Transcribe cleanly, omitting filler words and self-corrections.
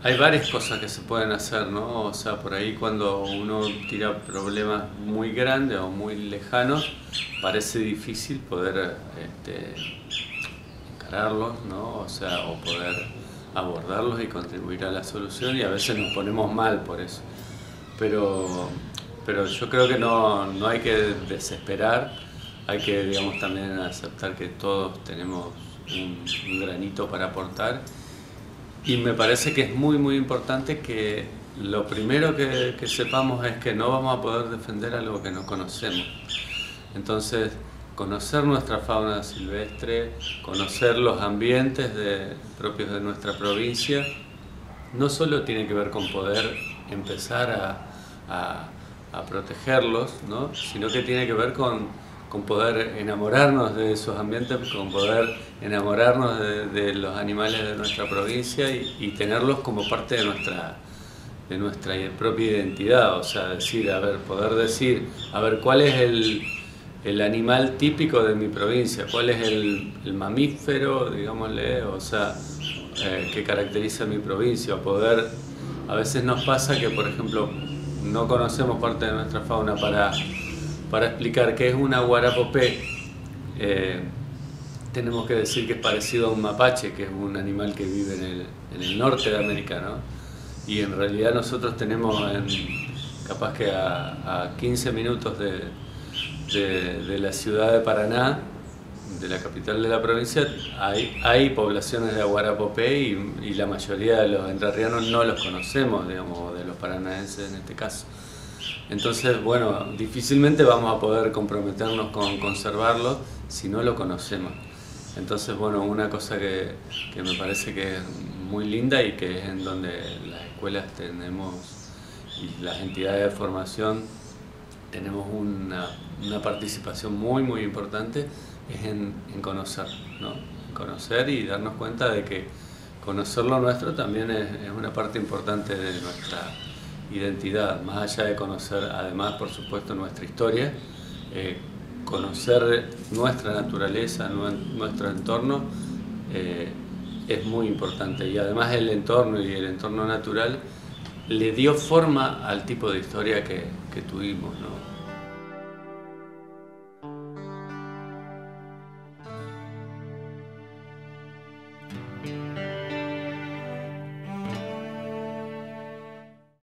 Hay varias cosas que se pueden hacer, ¿no? O sea, por ahí cuando uno tira problemas muy grandes o muy lejanos, parece difícil poder encararlos, ¿no? O sea, o poder abordarlos y contribuir a la solución, y a veces nos ponemos mal por eso. Pero, pero yo creo que no hay que desesperar, hay que, digamos, también aceptar que todos tenemos un granito para aportar. Y me parece que es muy importante que lo primero que sepamos es que no vamos a poder defender algo que no conocemos. Entonces, conocer nuestra fauna silvestre, conocer los ambientes propios de nuestra provincia, no solo tiene que ver con poder empezar a protegerlos, ¿no? Sino que tiene que ver con poder enamorarnos de esos ambientes, con poder enamorarnos de los animales de nuestra provincia y tenerlos como parte de nuestra propia identidad. O sea, decir, a ver, poder decir, a ver, ¿cuál es el animal típico de mi provincia? ¿Cuál es el mamífero, digámosle, o sea, que caracteriza mi provincia? Poder, a veces nos pasa que, por ejemplo, no conocemos parte de nuestra fauna. Para explicar qué es una guarapopé, tenemos que decir que es parecido a un mapache, que es un animal que vive en el norte de América, ¿no? Y en realidad nosotros tenemos, capaz que a 15 minutos de la ciudad de Paraná, de la capital de la provincia, hay poblaciones de guarapopé y la mayoría de los entrerrianos no los conocemos, digamos, de los paranaenses en este caso. Entonces, bueno, difícilmente vamos a poder comprometernos con conservarlo si no lo conocemos. Entonces, bueno, una cosa que me parece que es muy linda y que es en donde las escuelas tenemos y las entidades de formación tenemos una participación muy importante, es en conocer, ¿no? Conocer y darnos cuenta de que conocer lo nuestro también es una parte importante de nuestra identidad, más allá de conocer, además, por supuesto, nuestra historia, conocer nuestra naturaleza, nuestro entorno, es muy importante. Y además el entorno y el entorno natural le dio forma al tipo de historia que tuvimos, ¿no?